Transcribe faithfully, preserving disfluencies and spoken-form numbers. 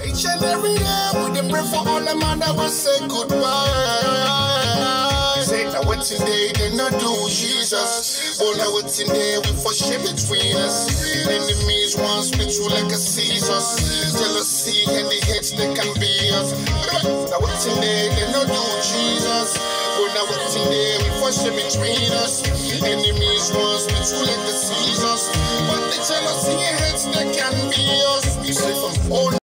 Each and every day, we dey pray for all the man that will say goodbye. Say that what's in day, they not do Jesus. But now what's in day, we for shit between us. Enemies want split you like a scissors. Jealousy and the hate they can be us. Now what's in day, they not do Jesus. But now what's in day, we for shit between us. Enemies want split you like the scissors. But the jealousy and hate they can be us. You say from all